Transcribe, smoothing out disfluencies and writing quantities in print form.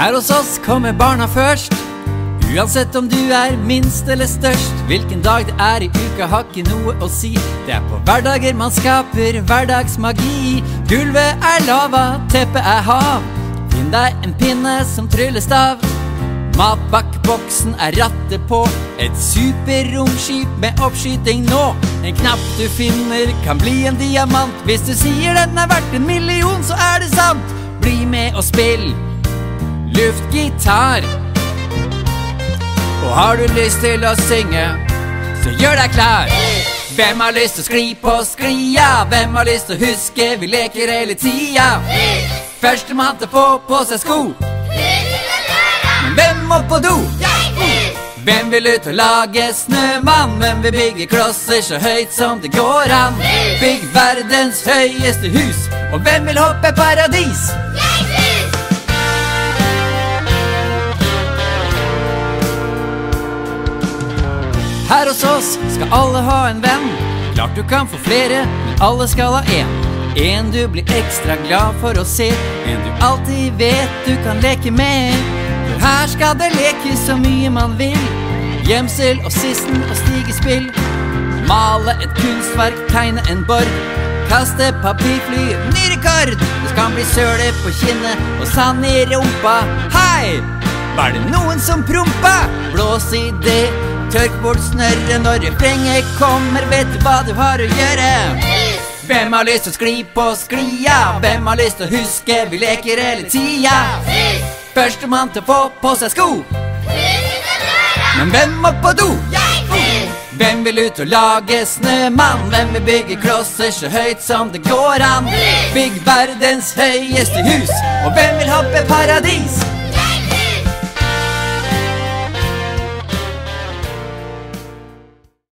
Her hos oss kommer barna først. Uansett om du er minst eller størst. Hvilken dag det er i uka har ikke noe å si. Det er på hverdager man skaper hverdagsmagi. Gulvet er lava, teppet er hav. Finn deg en pinne som tryllestav. Matbakkboksen er rattet på. Et superromskip med oppskyting nå. En knapp du finner kan bli en diamant. Hvis du sier den er verdt 1 million, så er det sant. Bli med og spill luftgitar. Og har du lyst til å synge, så gjør deg klar. Hvem har lyst til å skli på sklia? Hvem har lyst til å huske vi leker hele tida? Førstemann til å få på seg sko. Men hvem må på do? Hvem vil ut og lage snømann? Hvem vil bygge klosser så høyt som det går an? Bygg verdens høyeste hus. Og hvem vil hoppe paradis? Her hos oss skal alle ha en venn. Klart du kan få flere, men alle skal ha en. En du blir ekstra glad for å se. En du alltid vet du kan leke med. For her skal det lekes så mye man vil. Gjemsel og sissen og stigespill. Male et kunstverk, tegne en borg. Kaste papirfly, ny rekord. Det skal bli søle på kinnet og sand i rumpa. Hei! Var det noen som prompa? Blås i det. Tørk bort snørret når refrenget kommer. Vet du hva du har å gjøre? Hvem har lyst til å skli på sklia? Hvem har lyst til å huske vi leker hele tida? Førstemann til å få på seg sko. Men hvem må på do? Hvem vil ut og lage snømann? Hvem vil bygge klosser så høyt som det går an? Bygg verdens høyeste hus. Og hvem vil hoppe paradis?